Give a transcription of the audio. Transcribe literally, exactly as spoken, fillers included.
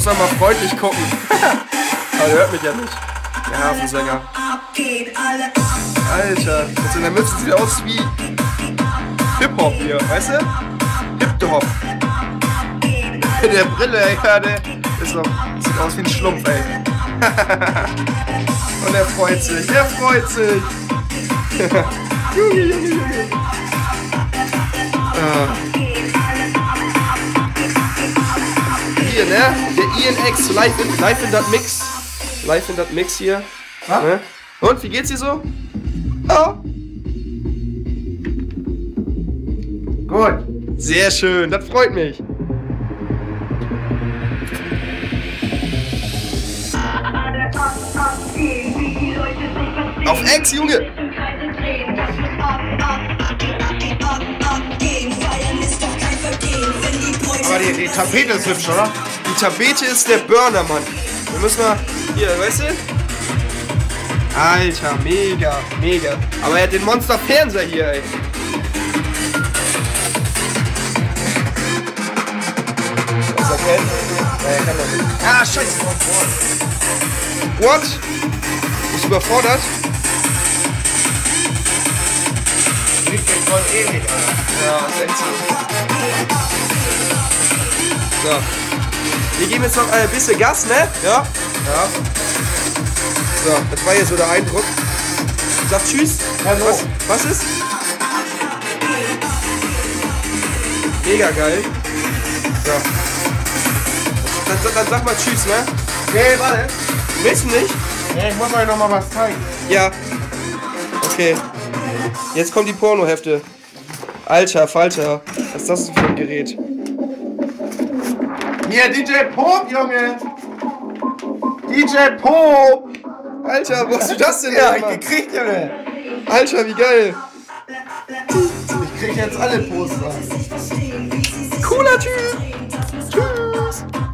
Muss man mal freundlich gucken. Aber der hört mich ja nicht. Der Hafensänger. Alter, mit so einer Mütze sieht aus wie Hip-Hop hier, weißt du? Hip-Hop. Der Brille, ey, ja, der ist so, sieht aus wie ein Schlumpf, ey. Und er freut sich, er freut sich. Junge, Junge, Junge. Ah. Hier, ne? Der Ian X, live in, live in that Mix. Live in that Mix hier. Ne? Und, wie geht's dir so? Oh. Gut. Sehr schön, das freut mich. Auf Ex, Junge! Aber die, die Tapete ist hübsch, oder? Die Tapete ist der Burner, Mann. Wir müssen mal... Hier, weißt du? Alter, mega, mega. Aber er hat den Monster-Fernseher hier, ey. Was erkennt? Ja, er kann das nicht. Ah, scheiße. What? Bist du überfordert? Riecht jetzt voll ewig, Alter. Ja, das ist echt so. So. Wir geben jetzt noch ein bisschen Gas, ne? Ja? Ja. So, das war hier so der Eindruck. Sag tschüss. Hallo. Was, was ist? Mega geil. So. Dann, dann, dann sag mal tschüss, ne? Nee, warte. Willst du nicht? Nee, ich muss euch noch mal was zeigen. Ja. Okay. Jetzt kommt die Pornohefte. Alter, Falter. Was ist das denn für ein Gerät? Hier, D J Pop, Junge. D J Pop. Alter, wo hast du das denn Ja, her, ich Mann? gekriegt, Junge. Alter, wie geil. Ich krieg jetzt alle Poster. Cooler Typ. Tschüss.